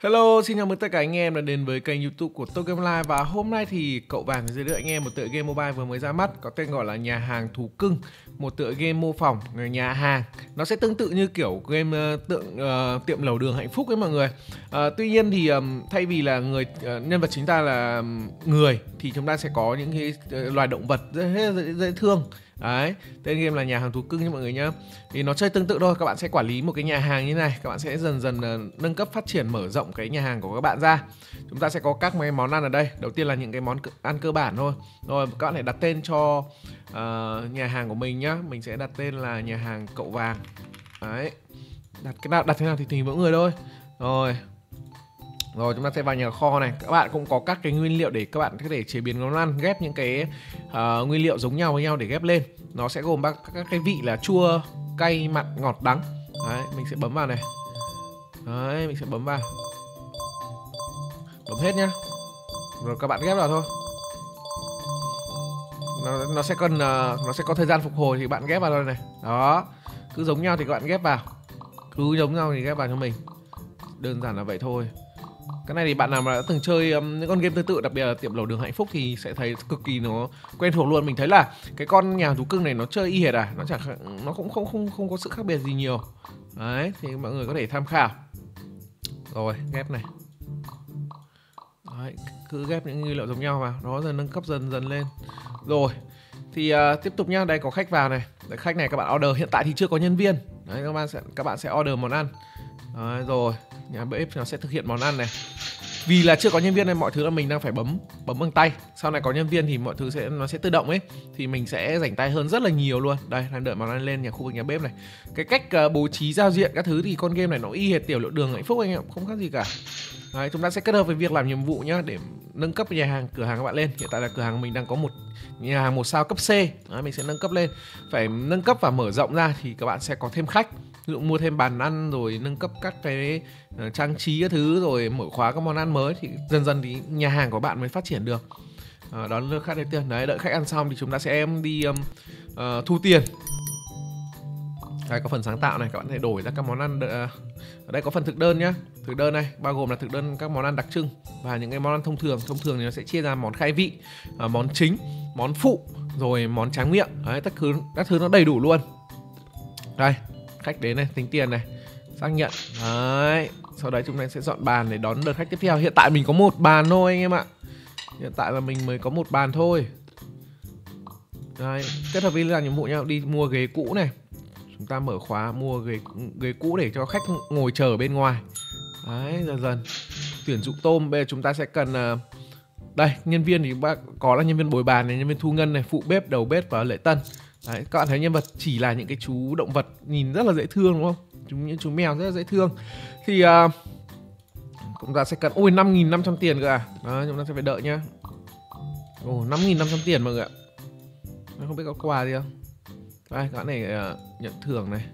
Hello, xin chào mừng tất cả anh em đã đến với kênh YouTube của Top Game Online. Và hôm nay thì cậu Vàng sẽ giới thiệu anh em một tựa game mobile vừa mới ra mắt có tên gọi là Nhà hàng Thú Cưng. Một tựa game mô phỏng nhà hàng. Nó sẽ tương tự như kiểu game tiệm lẩu đường hạnh phúc ấy mọi người. Tuy nhiên thì thay vì là nhân vật chính ta là người thì chúng ta sẽ có những cái loài động vật rất dễ thương. Đấy, tên game là Nhà hàng Thú Cưng nha mọi người nhá. Thì nó chơi tương tự thôi, các bạn sẽ quản lý một cái nhà hàng như thế này, các bạn sẽ dần dần nâng cấp phát triển mở rộng cái nhà hàng của các bạn ra. Chúng ta sẽ có các mấy món ăn ở đây. Đầu tiên là những cái món ăn cơ bản thôi. Rồi các bạn hãy đặt tên cho nhà hàng của mình nhá. Mình sẽ đặt tên là Nhà hàng Cậu Vàng. Đấy. Đặt thế nào thì tùy mỗi người thôi. Rồi chúng ta sẽ vào nhà kho này. Các bạn cũng có các cái nguyên liệu để các bạn có thể chế biến món ăn, ghép những cái nguyên liệu giống nhau với nhau để ghép lên. Nó sẽ gồm các cái vị là chua, cay, mặn, ngọt, đắng. Đấy, mình sẽ bấm vào này. Đấy, mình sẽ bấm vào. Bấm hết nhá. Rồi các bạn ghép vào thôi. Nó sẽ có thời gian phục hồi thì bạn ghép vào thôi này. Đó. Cứ giống nhau thì các bạn ghép vào. Cứ giống nhau thì ghép vào cho mình. Đơn giản là vậy thôi. Cái này thì bạn nào mà đã từng chơi những con game tương tự, đặc biệt là tiệm lẩu đường hạnh phúc thì sẽ thấy cực kỳ nó quen thuộc luôn. Mình thấy là cái con nhà thú cưng này nó chơi y hệt nó cũng không có sự khác biệt gì nhiều. Đấy, thì mọi người có thể tham khảo. Rồi, ghép này. Đấy, cứ ghép những nguyên liệu giống nhau vào, nó dần nâng cấp dần lên. Rồi, thì tiếp tục nhá, đây có khách vào này. Đấy, khách này các bạn order, hiện tại thì chưa có nhân viên. Đấy, các bạn sẽ order món ăn. Đấy, rồi, nhà bếp nó sẽ thực hiện món ăn này. Vì là chưa có nhân viên nên mọi thứ là mình đang phải bấm bằng tay. Sau này có nhân viên thì mọi thứ nó sẽ tự động ấy, thì mình sẽ rảnh tay hơn rất là nhiều luôn. Đây, đang đợi món ăn lên khu vực nhà bếp này. Cái cách bố trí giao diện các thứ thì con game này nó y hệt tiểu lẩu đường hạnh phúc anh em, không khác gì cả. Đấy, chúng ta sẽ kết hợp với việc làm nhiệm vụ nhá, để nâng cấp cửa hàng các bạn lên. Hiện tại là cửa hàng mình đang có một nhà hàng 1 sao cấp C. Đấy, mình sẽ nâng cấp lên. Phải nâng cấp và mở rộng ra thì các bạn sẽ có thêm khách. Ví dụ mua thêm bàn ăn rồi nâng cấp các cái trang trí các thứ, rồi mở khóa các món ăn mới thì dần dần thì nhà hàng của bạn mới phát triển được. Đón lượt khách đầu tiên. Đấy, đợi khách ăn xong thì chúng ta sẽ đi thu tiền. Đây có phần sáng tạo này, các bạn có thể đổi ra các món ăn. Ở đây có phần thực đơn nhá. Thực đơn này bao gồm là thực đơn các món ăn đặc trưng và những cái món ăn thông thường. Thông thường thì nó sẽ chia ra món khai vị, món chính, món phụ, rồi món tráng miệng. Đấy, các thứ nó đầy đủ luôn. Đây, khách đến này, tính tiền này, xác nhận. Đấy, sau đấy chúng ta sẽ dọn bàn để đón đợt khách tiếp theo. Hiện tại mình có một bàn thôi anh em ạ. Hiện tại là mình mới có một bàn thôi. Đấy, kết hợp với làm nhiệm vụ nhau, đi mua ghế cũ này. Chúng ta mở khóa mua ghế cũ để cho khách ngồi chờ bên ngoài. Đấy, dần tuyển dụng tôm. Bây giờ chúng ta sẽ cần đây, nhân viên thì có là nhân viên bồi bàn này, nhân viên thu ngân này, phụ bếp, đầu bếp và lễ tân. Đấy, các bạn thấy nhân vật chỉ là những cái chú động vật nhìn rất là dễ thương đúng không? Những chú mèo rất là dễ thương. Thì chúng ta sẽ cần 5.500 tiền cơ à. Đó, chúng ta sẽ phải đợi nhá. 5.500 tiền mọi người ạ. Không biết có quà gì không? Đây, các bạn này nhận thưởng này.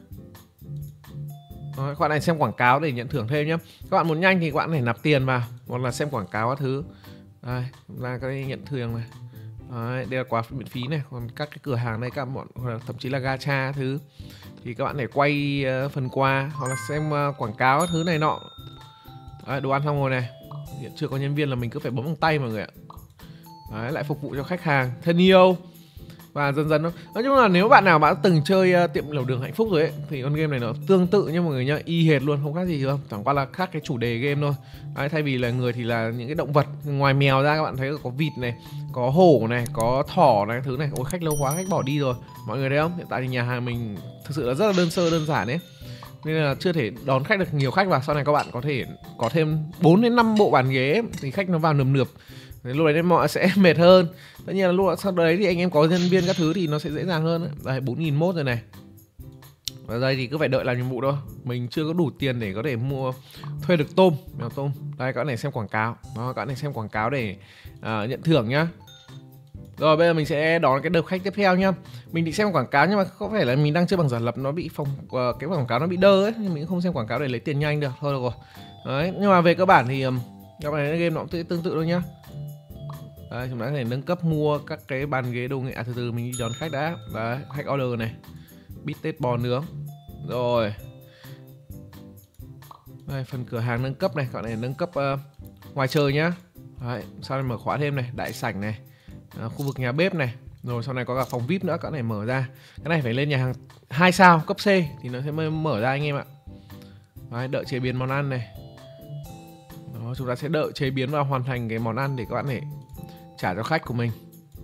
Đó, các bạn này xem quảng cáo để nhận thưởng thêm nhé. Các bạn muốn nhanh thì các bạn phải nạp tiền vào, hoặc là xem quảng cáo các thứ. Đây, chúng ta có nhận thưởng này. Đấy, đây là quà miễn phí này. Còn các cái cửa hàng đây, thậm chí là gacha thứ thì các bạn để quay phần quà hoặc là xem quảng cáo các thứ này nọ. Đấy, đồ ăn xong rồi này. Hiện chưa có nhân viên là mình cứ phải bấm bằng tay mọi người ạ. Đấy, lại phục vụ cho khách hàng thân yêu. Và dần dần nói chung là nếu bạn nào đã từng chơi tiệm lẩu đường hạnh phúc rồi ấy, thì con game này nó tương tự nha mọi người nhá, y hệt luôn, không khác gì đâu, chẳng qua là khác cái chủ đề game thôi. Đấy, thay vì là người thì là những cái động vật, ngoài mèo ra các bạn thấy có vịt này, có hổ này, có thỏ này, thứ này. Ôi, khách lâu quá, khách bỏ đi rồi. Mọi người thấy không? Hiện tại thì nhà hàng mình thực sự là rất là đơn sơ, đơn giản ấy, nên là chưa thể đón khách được nhiều khách vào. Sau này các bạn có thể có thêm 4 đến 5 bộ bàn ghế ấy, thì khách nó vào nườm nượp. Lúc đấy mọi sẽ mệt hơn. Tất nhiên là lúc sau đấy thì anh em có nhân viên các thứ thì nó sẽ dễ dàng hơn. Đây 4.001 rồi này. Và đây thì cứ phải đợi làm nhiệm vụ thôi. Mình chưa có đủ tiền để có thể thuê được mèo tôm. Đây các bạn này xem quảng cáo. Đó, các bạn này xem quảng cáo để nhận thưởng nhá. Rồi bây giờ mình sẽ đón cái đợt khách tiếp theo nhá. Mình định xem quảng cáo nhưng mà có vẻ là mình đang chơi bằng giả lập, nó bị cái quảng cáo nó bị đơ ấy, nhưng mình cũng không xem quảng cáo để lấy tiền nhanh được. Thôi được rồi. Đấy, nhưng mà về cơ bản thì các bạn thấy game nó cũng tương tự thôi nhá. Đấy, chúng ta có thể nâng cấp mua các cái bàn ghế đồ nghệ. Từ từ mình đi đón khách đã. Đấy, khách order này, bít tết bò nướng. Rồi. Đây, phần cửa hàng nâng cấp này, các bạn này nâng cấp ngoài trời nhá. Đấy, sau này mở khóa thêm này, đại sảnh này, khu vực nhà bếp này, rồi sau này có cả phòng VIP nữa, các bạn này mở ra. Cái này phải lên nhà hàng 2 sao cấp C thì nó sẽ mới mở ra anh em ạ. Đấy, đợi chế biến món ăn này. Đó, chúng ta sẽ đợi chế biến và hoàn thành cái món ăn để các bạn để trả cho khách của mình.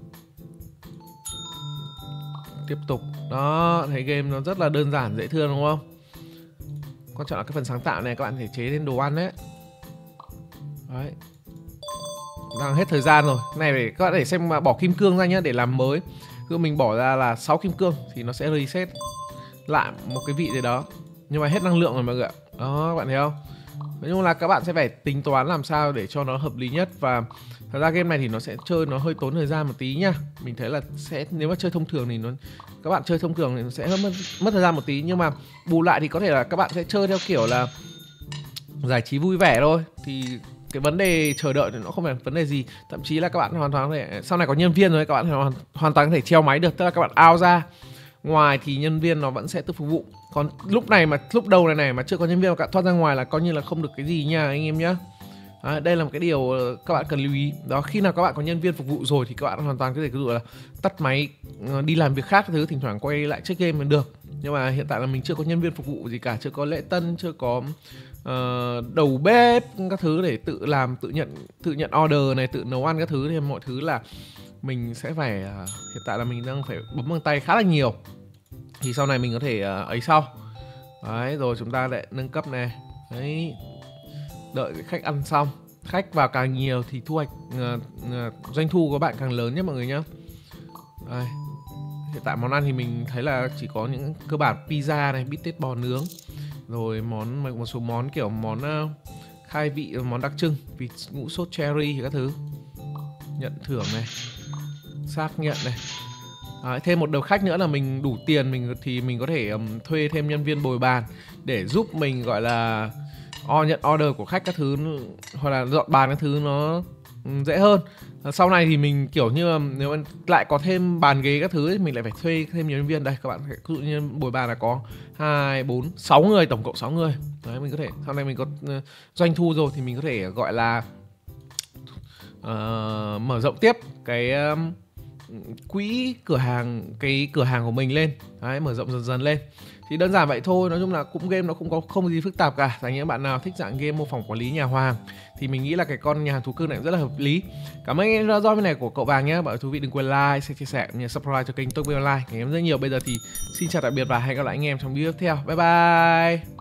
Tiếp tục. Đó, thấy game nó rất là đơn giản dễ thương đúng không? Quan trọng là cái phần sáng tạo này các bạn thể chế lên đồ ăn đấy. Đấy. Đang hết thời gian rồi. Cái này để các bạn để xem mà bỏ kim cương ra nhá, để làm mới. Cứ mình bỏ ra là 6 kim cương thì nó sẽ reset lại một cái vị gì đó. Nhưng mà hết năng lượng rồi mọi người ạ. Đó, các bạn thấy không? Nói chung là các bạn sẽ phải tính toán làm sao để cho nó hợp lý nhất. Và thật ra game này thì nó sẽ chơi nó hơi tốn thời gian một tí nha. Mình thấy là sẽ nếu mà chơi thông thường thì các bạn chơi thông thường thì nó sẽ mất thời gian một tí. Nhưng mà bù lại thì có thể là các bạn sẽ chơi theo kiểu là giải trí vui vẻ thôi. Thì cái vấn đề chờ đợi thì nó không phải vấn đề gì. Thậm chí là các bạn hoàn toàn có thể, sau này có nhân viên rồi các bạn hoàn toàn có thể treo máy được. Tức là các bạn out ra ngoài thì nhân viên nó vẫn sẽ tự phục vụ. Còn lúc đầu này mà chưa có nhân viên mà các thoát ra ngoài là coi như là không được cái gì nha anh em nhá. Đây là một cái điều các bạn cần lưu ý. Đó, khi nào các bạn có nhân viên phục vụ rồi thì các bạn hoàn toàn có thể ví dụ là tắt máy đi làm việc khác thứ, thỉnh thoảng quay lại check game mình được. Nhưng mà hiện tại là mình chưa có nhân viên phục vụ gì cả, chưa có lễ tân, chưa có đầu bếp các thứ để tự làm, tự nhận order này, tự nấu ăn các thứ, thì mọi thứ là mình sẽ phải hiện tại là mình đang phải bấm bằng tay khá là nhiều. Thì sau này mình có thể ấy sau. Đấy, rồi chúng ta lại nâng cấp này. Đấy, đợi khách ăn xong. Khách vào càng nhiều thì thu hoạch doanh thu của bạn càng lớn nhé mọi người nhé. Đây. Hiện tại món ăn thì mình thấy là chỉ có những cơ bản pizza này, bít tết bò nướng, rồi một số món kiểu món khai vị, món đặc trưng, vịt ngũ sốt cherry các thứ. Nhận thưởng này, xác nhận này. Thêm một đầu khách nữa là mình đủ tiền thì mình có thể thuê thêm nhân viên bồi bàn để giúp mình gọi là nhận order của khách các thứ, hoặc là dọn bàn các thứ nó dễ hơn. Sau này thì mình kiểu như nếu mà lại có thêm bàn ghế các thứ thì mình lại phải thuê thêm nhiều nhân viên. Đây các bạn, ví dụ như bồi bàn là có 2, 4, 6 người, tổng cộng 6 người. Đấy, mình có thể sau này mình có doanh thu rồi thì mình có thể gọi là mở rộng tiếp cái quỹ cửa hàng, cái cửa hàng của mình lên. Đấy, mở rộng dần dần lên. Thì đơn giản vậy thôi. Nói chung là cũng game nó cũng có không gì phức tạp cả. Dành những bạn nào thích dạng game mô phỏng quản lý nhà hoàng thì mình nghĩ là cái con nhà hàng thú cưng này rất là hợp lý. Cảm ơn anh do bên này của cậu Vàng nhé. Bạn thú vị đừng quên like, share, chia sẻ cũng như subscribe cho kênh Tốc Online. Cảm ơn rất nhiều. Bây giờ thì xin chào tạm biệt và hẹn gặp lại anh em trong video tiếp theo. Bye bye.